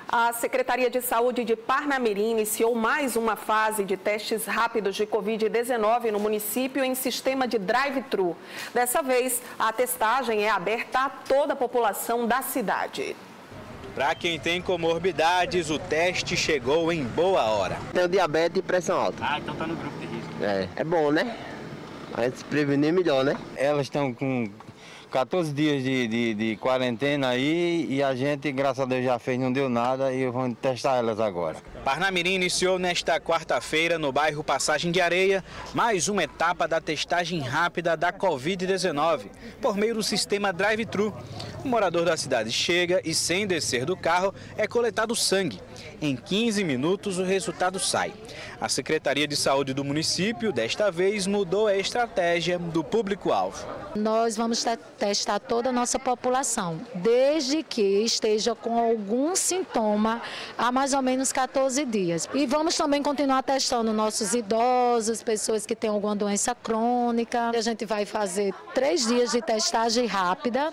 A Secretaria de Saúde de Parnamirim iniciou mais uma fase de testes rápidos de Covid-19 no município em sistema de drive-thru. Dessa vez, a testagem é aberta a toda a população da cidade. Para quem tem comorbidades, o teste chegou em boa hora. Tenho diabetes e pressão alta. Então tá no grupo de risco. É bom, né? A gente se prevenir melhor, né? Elas estão com 14 dias de quarentena aí e a gente, graças a Deus, já fez, não deu nada e vamos testar elas agora. Parnamirim iniciou nesta quarta-feira, no bairro Passagem de Areia, mais uma etapa da testagem rápida da Covid-19, por meio do sistema drive-thru. O morador da cidade chega e, sem descer do carro, é coletado sangue. Em 15 minutos, o resultado sai. A Secretaria de Saúde do município, desta vez, mudou a estratégia do público-alvo. Nós vamos testar toda a nossa população, desde que esteja com algum sintoma há mais ou menos 14 dias. E vamos também continuar testando nossos idosos, pessoas que têm alguma doença crônica. A gente vai fazer 3 dias de testagem rápida,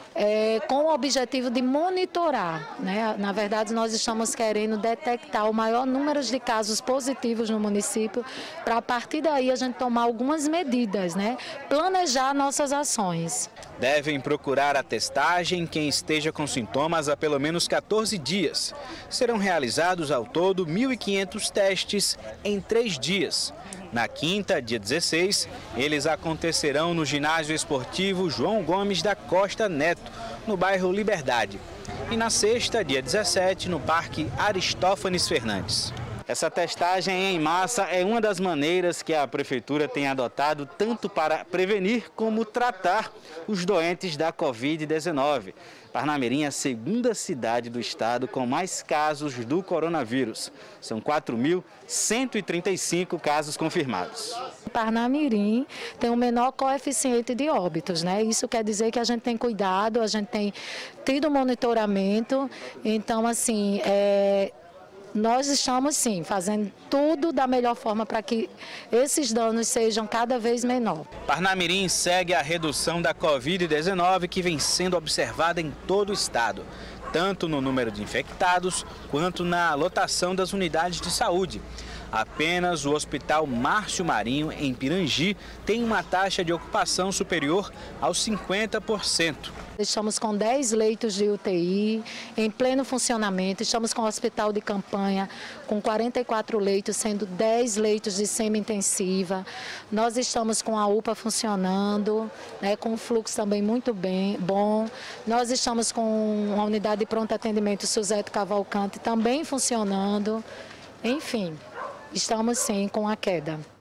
com o objetivo de monitorar, né? Na verdade, nós estamos querendo detectar o maior número de casos positivos no município, para a partir daí a gente tomar algumas medidas, né? Planejar nossas ações. Devem procurar a testagem quem esteja com sintomas há pelo menos 14 dias. Serão realizados ao todo 1.500 testes em 3 dias. Na quinta, dia 16, eles acontecerão no ginásio esportivo João Gomes da Costa Neto, no bairro Liberdade. E na sexta, dia 17, no Parque Aristófanes Fernandes. Essa testagem em massa é uma das maneiras que a Prefeitura tem adotado tanto para prevenir como tratar os doentes da Covid-19. Parnamirim é a segunda cidade do estado com mais casos do coronavírus. São 4.135 casos confirmados. Parnamirim tem o menor coeficiente de óbitos, né? Isso quer dizer que a gente tem cuidado, a gente tem tido monitoramento. Então, assim, nós estamos, sim, fazendo tudo da melhor forma para que esses danos sejam cada vez menor. Parnamirim segue a redução da Covid-19 que vem sendo observada em todo o estado, tanto no número de infectados quanto na lotação das unidades de saúde. Apenas o Hospital Márcio Marinho, em Pirangi, tem uma taxa de ocupação superior aos 50%. Estamos com 10 leitos de UTI em pleno funcionamento, estamos com o hospital de campanha com 44 leitos, sendo 10 leitos de semi-intensiva. Nós estamos com a UPA funcionando, né, com um fluxo também muito bom. Nós estamos com a unidade de pronto atendimento Suzete Cavalcante também funcionando. Enfim, estamos sim com a queda.